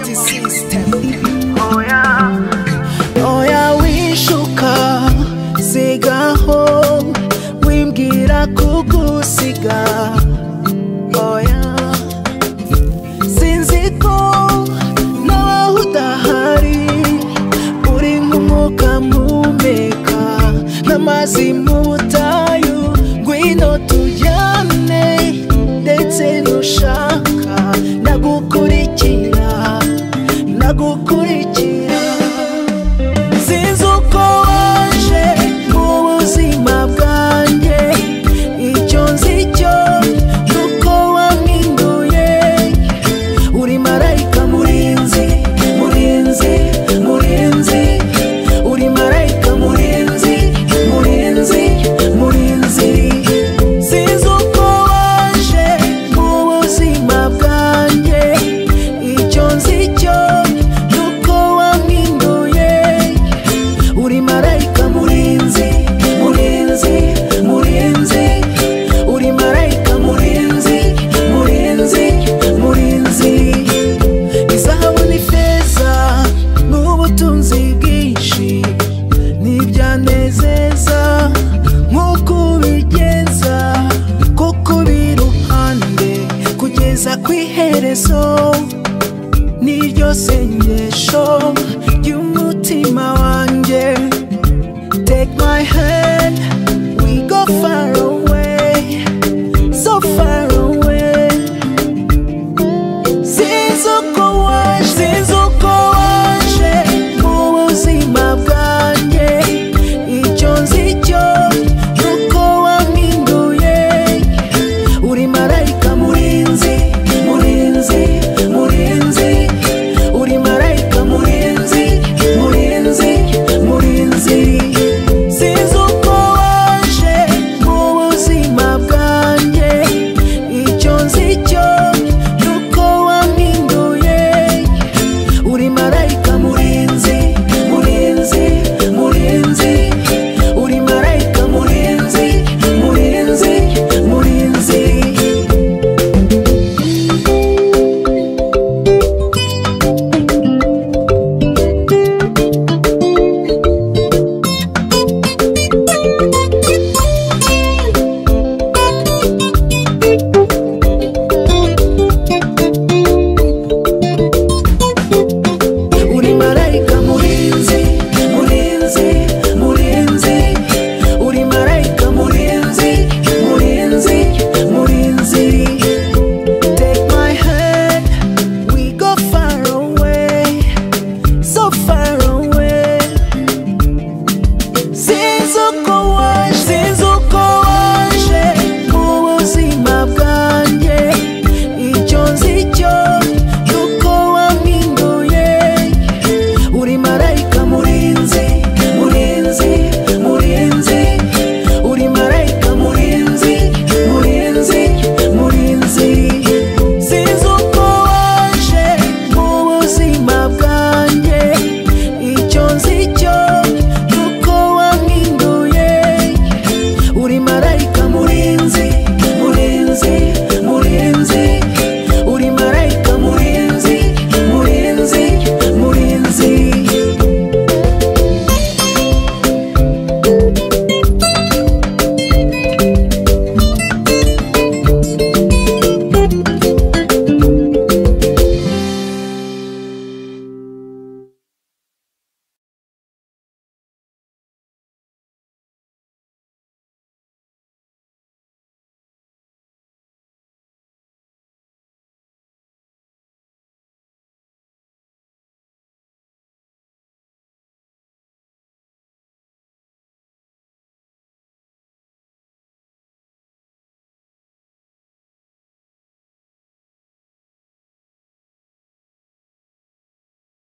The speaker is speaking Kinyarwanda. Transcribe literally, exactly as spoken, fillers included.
multi-system. Oh yeah, oh yeah, wishuka sigaho wimbwira kugusiga. Oh yeah, sinziko naho udahari uri nk'umwuka mpumeka n'amazi mu butayu ngwino tujyane ndetse nushaka nagukurikira nagukurikira. Sinzi uko waje mu buzima bwanjye, icyo nzi cyo nuko wampinduye. Uri marayika murinzi murinzi murinzi, uri marayika murinzi murinzi murinzi. Sinzi uko waje mu buzima bwanjye, icyo nzi cyo nuko wampinduye. Uri marayika murinzi murinzi murinzi, uri marayika murinzi murinzi murinzi. Izahabu n'ifeza n'ubutunzi bwinshi ntibyanezeza nk'uko ubigenza, kuko biruhande kugeza ku iherezo. Niryo sengesho ry'umutima wanjye. Take my hand